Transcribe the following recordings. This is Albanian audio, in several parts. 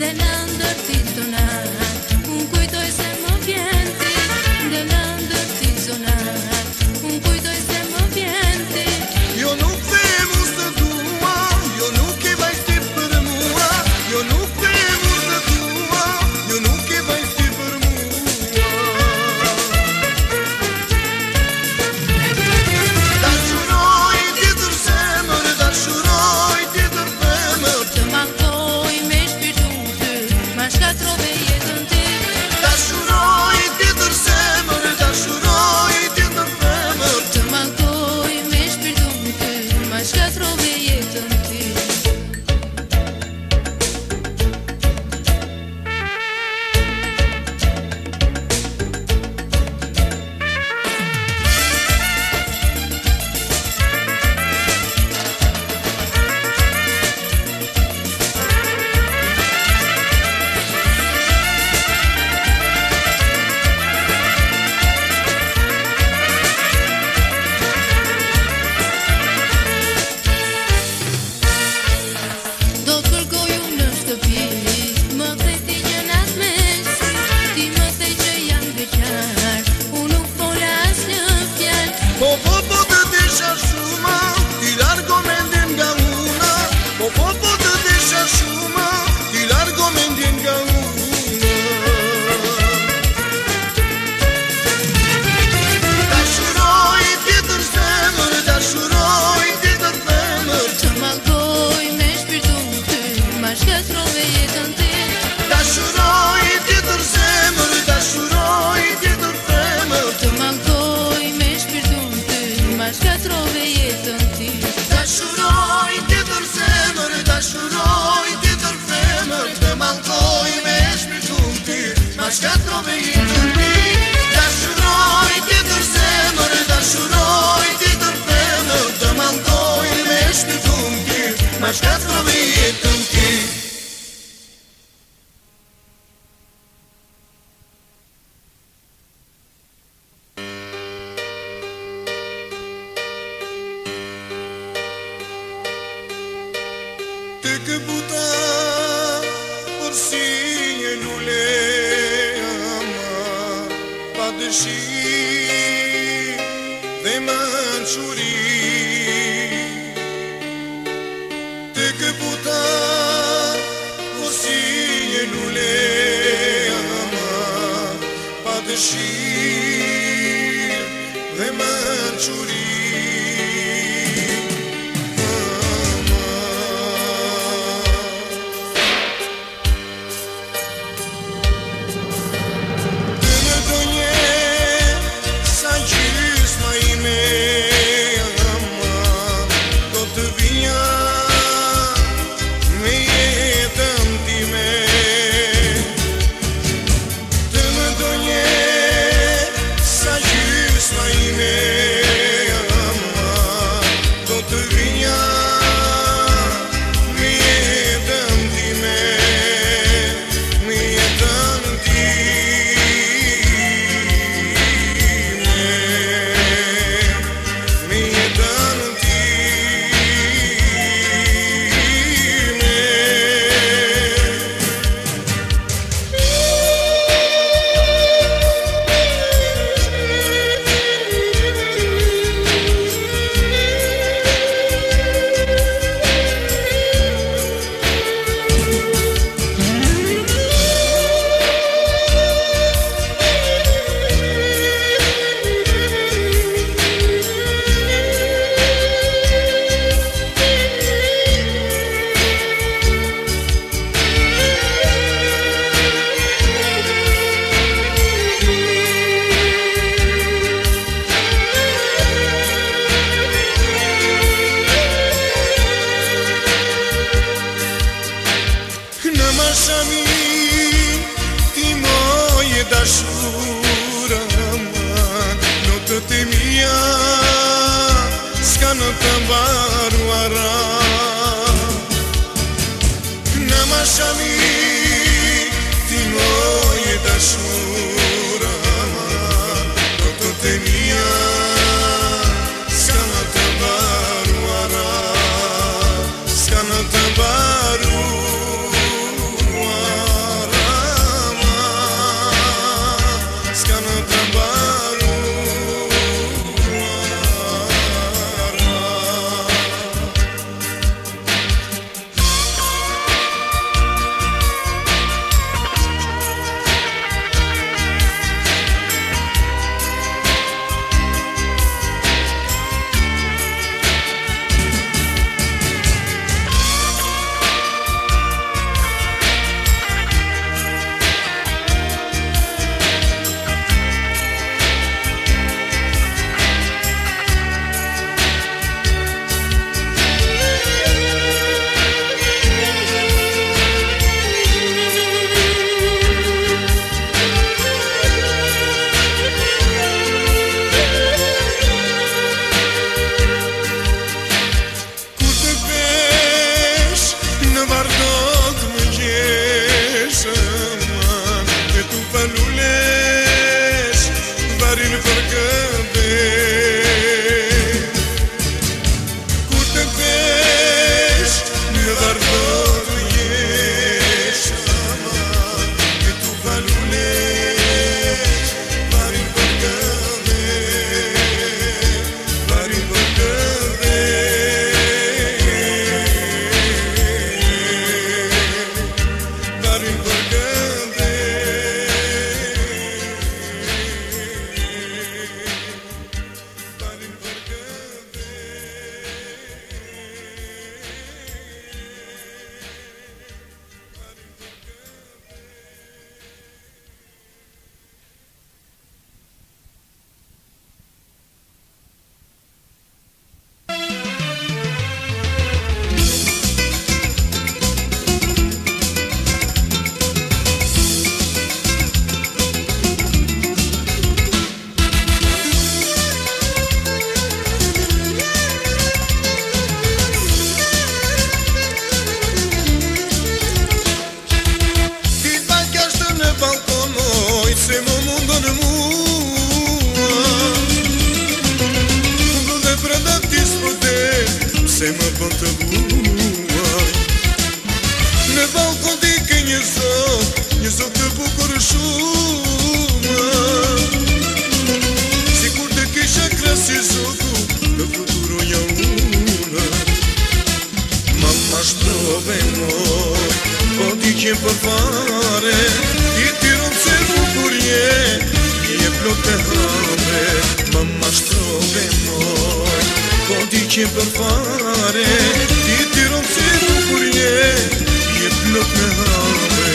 Baru në mua. Vë dhe brenda ti s'pëte, se më bën të buaj. Në balkon ti ke një zot të bukur shumë. Sikur të kisha krasi zotu, në fluturoja unë. Mamma shtrove moj, po ti qenë për fare, ti tyron se bukur je plot të hame. Mamma shtrove moj, po ti qenë për fare, ti tyron se bukur je plot të hame.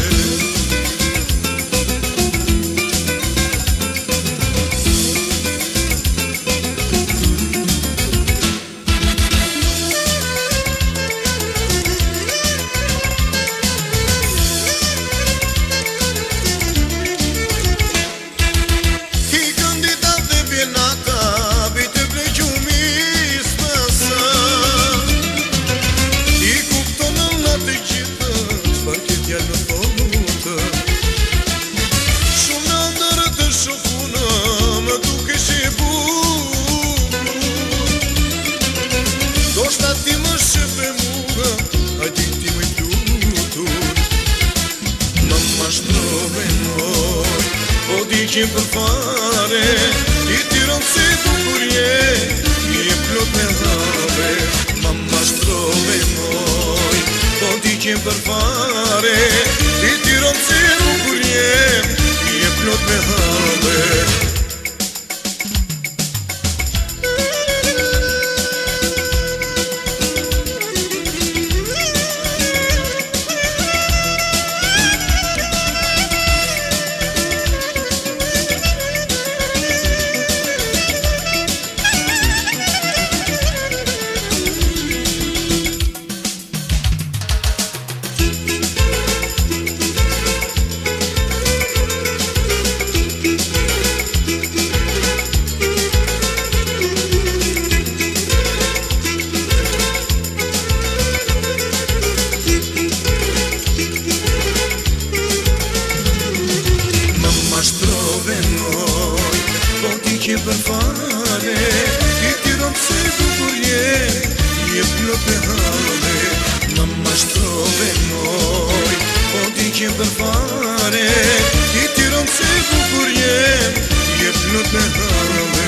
Qenë për fare, ti tyron se bukur je plot me have. Mamma shtrove moj, po ti qenë për fare, ti tyron se bukur je plot me have. Për fare, ti tyron se bukur je plot me hame. Mamma shtrove moj, po ti qenë për fare, ti tyron se bukur je plot me hame.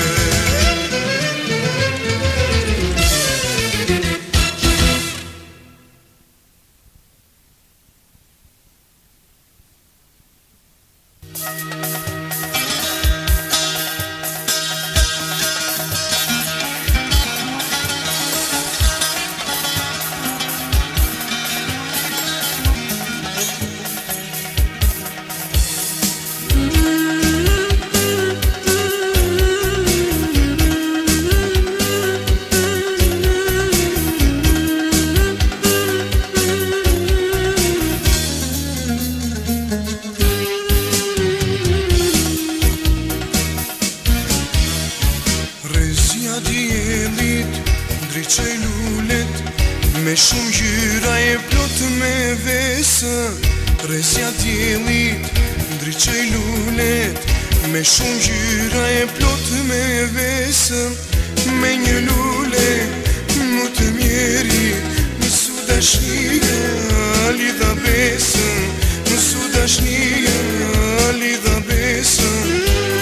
Me shumë gjyra e plot me vesë, resja djelit, ndriqoj lulet. Me shumë gjyra e plot me vesë, me një lule, më të mjeri, në su dashnia, lidha besën, në su dashnia, lidha besën.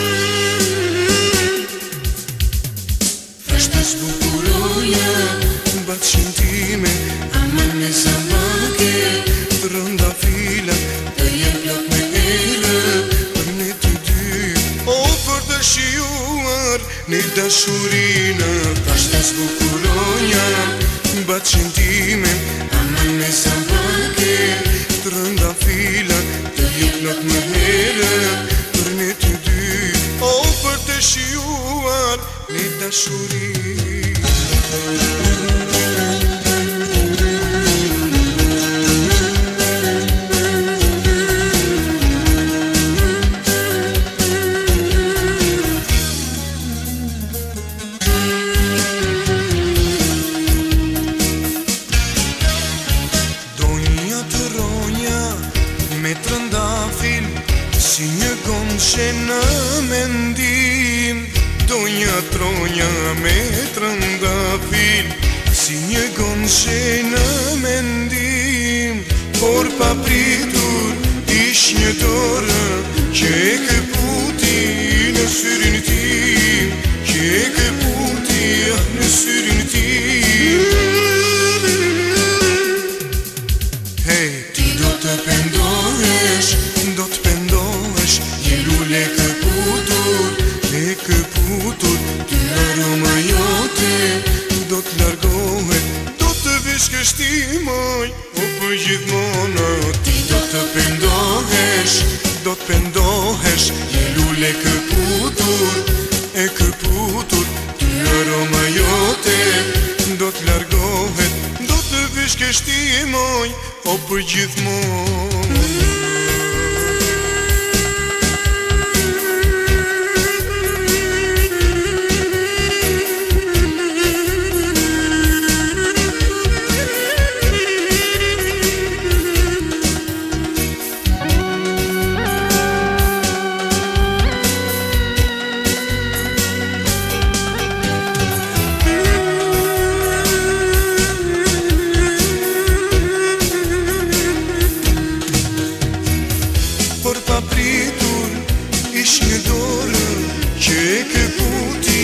Frashtë zbukuroja, batë shëntime, aman me zamake, të rënda fila, të jem plot me erë, për ne të dy, o për të shijuar, një dashurina. Frashtë zbukuroja, batë shëntime, aman me zamake, të rënda fila, të jem plot me erë, për ne të dy, o për të shijuar, një dashurina. që në mendim Donja tronja me trëndafil Si një gonë që në mendim Por pa pritur ish një dorë Që e këputi në syrin tim Që e këputi në syrin tim Hej, ti do të pendohesh Je lule këputur Ty aroma jote do të largohet Do të vishkështimoj o për gjithmona Ti do të pendohesh Je lule këputur Ty aroma jote do të largohet Do të vishkështimoj o për gjithmona Por pa pritur ish një dorë Që e këputi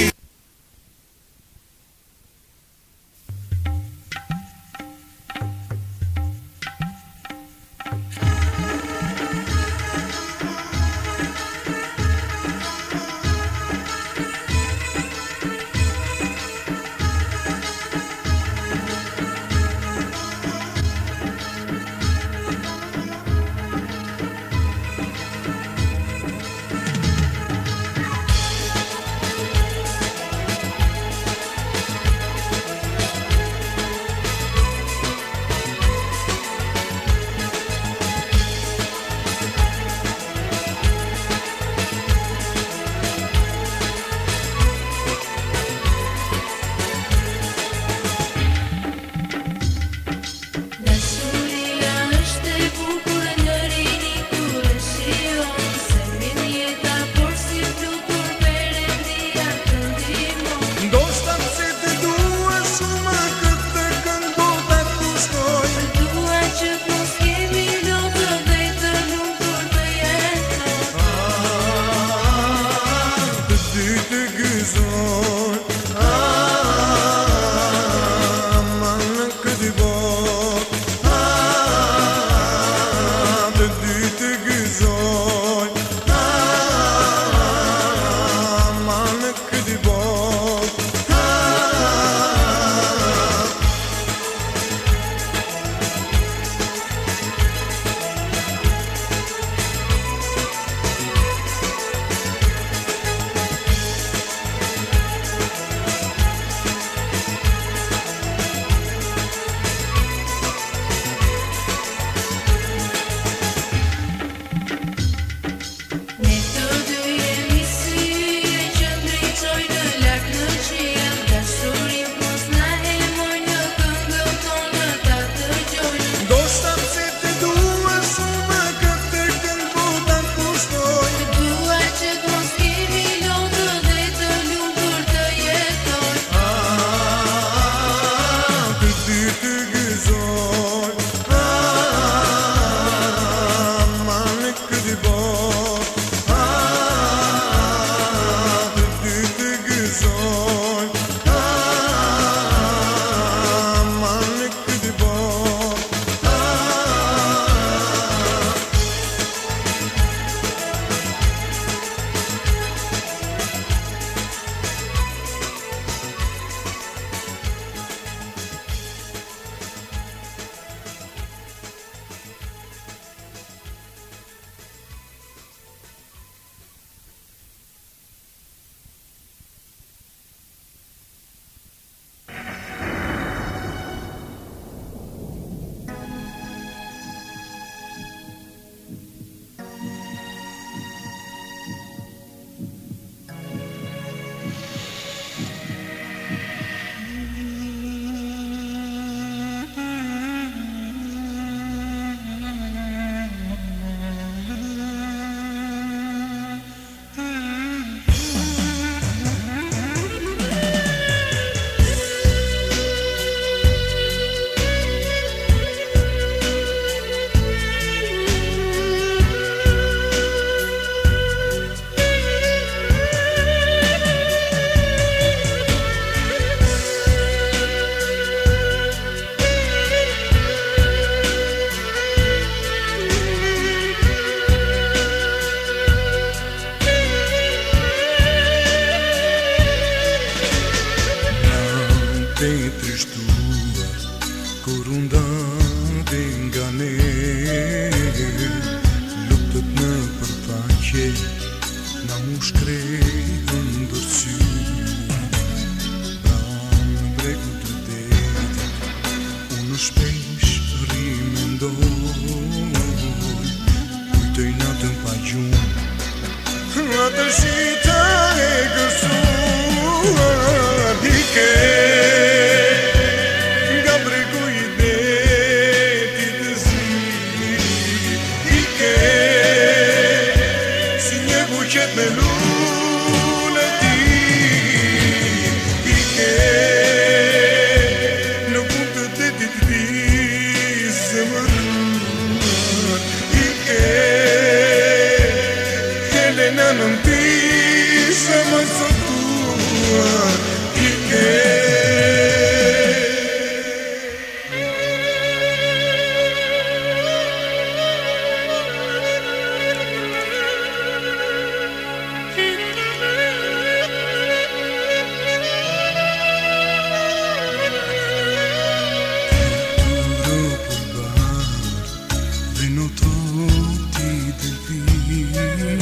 ti devii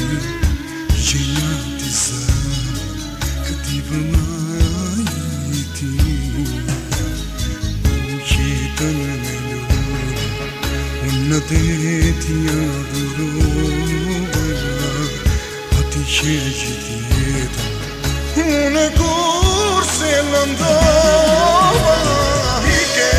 Geniatiza Câtiva mai ti Ucitana melhor Una deti adorova Ati cerci dieta Una corsa l'andava E che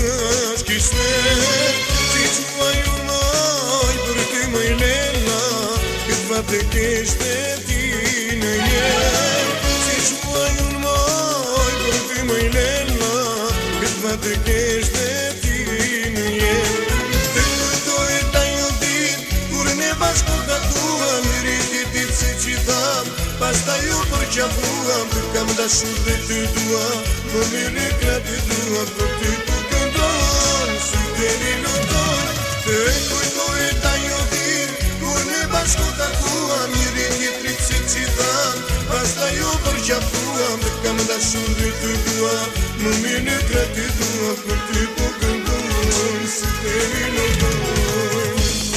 Ti që ma ju maj për ti më i lela Poate că ești de tine Si șuai un mai Vorbi mâine la Cât poate că ești de tine Te doi te-ai iubit Curne v-aș putea tua Miritit se citam Basta eu percea tua Perché am dat sul de te tua Mă mire crede tua Perché tu cândon Suteni lutoi Te doi te-ai iubit Curne v-aș putea tua Miritit se citam Basta eu percea tua Perché am dat sul de te tua Mă mire crede tua Perché tu cândon Suteni lutoi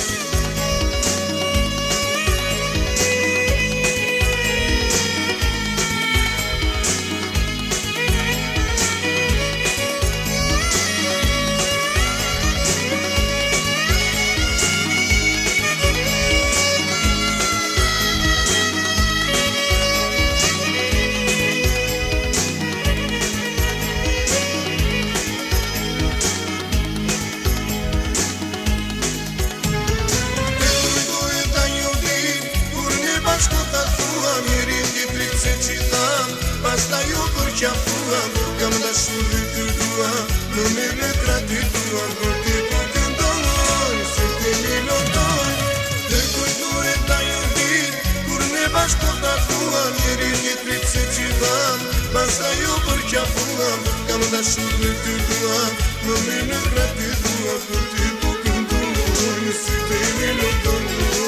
Basta eu percea tua Că am dat sul de tua Nu mi-e crate tua Porque tu cândon Suteni lutoi De cui tu e te-ai iubit Curne v-aș putea tua Miritit se citam Basta eu percea tua Că am dat sul de tua Nu mi-e crate tua Porque tu cândon Suteni lutoi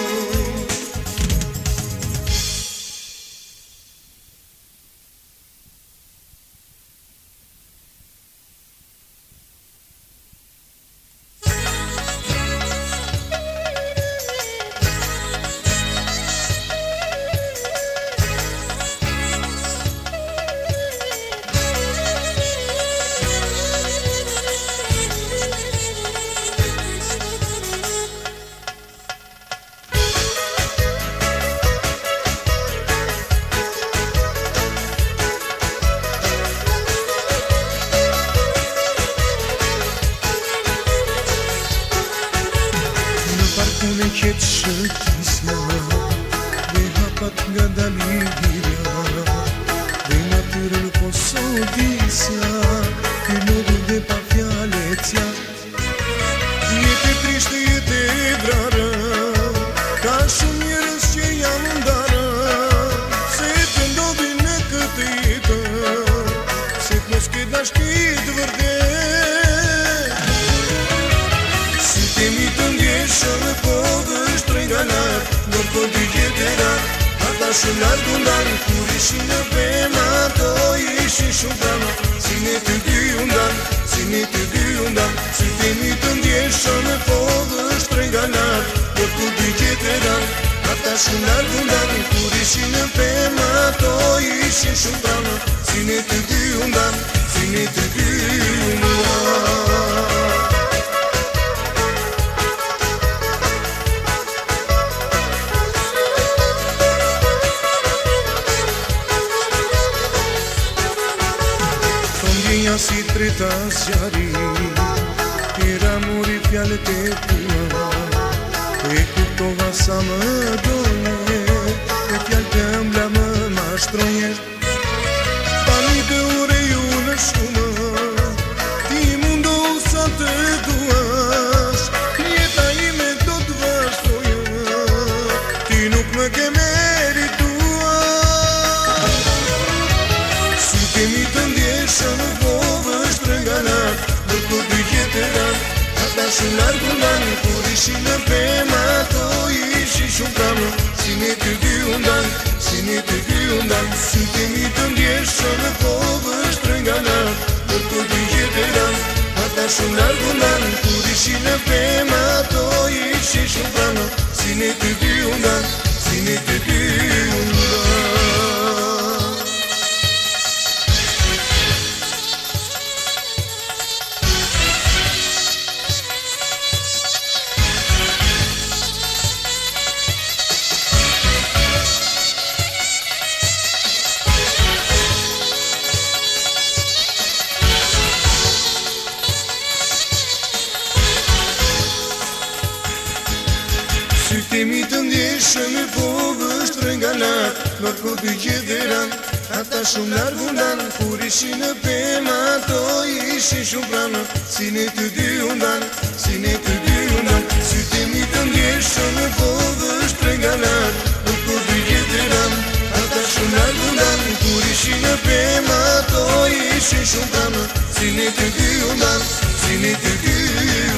Neqet shëtisja Dhe hapat nga dalirja Dhe natyrën posodisja Ky lodhur dhe pa fjaletja Jetë e trishtë, jetë e vrarë Ka shumë njerëz që janë ndarë Se të ndodhin në këtë jetë Se të mos ke dashkit vërdet Si temi të ndjeshën po Nor po dy gjeterat Ata shumë largu ndanë Kur ishin në pema To ishin shumë prama Si ne të dy undan Si ne të dy undan Si temi të ndjeshën Po dështë regalat Nor po dy gjeterat Ata shumë largu ndanë Kur ishin në pema To ishin shumë prama Si ne të dy undan Si ne të dy undan Si treta zjari Era muri fjallet e tua E kuptova sa më doje E fjallet e mbla më mashtroje Pani të ure ju në shumë Ti mundo sa të duash Jeta ime do të vazhdoje Ti nuk më ke meritua Si temi të ndjeshën Nër po dy gjeterat Ata shumë largu ndanë Kur ishin në pema To ishin shumë pramë Si ne të dy undan Si ne të dy undan Si temi të ndjeshën Po vështë rëngalat Nër po dy gjeterat Ata shumë largu ndanë Kur ishin në pema To ishin shumë pramë Si ne të dy undan Si ne të dy undan Sytemi të ndjeshëm e po Nor ku dy gjederan ata shumë largundan Kur ishi në pema to ishi shumë pranë Si ne të dy undan, si ne të dy undan Sytë mi të ndjeshën në kovësht regalar Nor ku dy gjederan ata shumë largundan Kur ishi në pema to ishi shumë pranë Si ne të dy undan, si ne të dy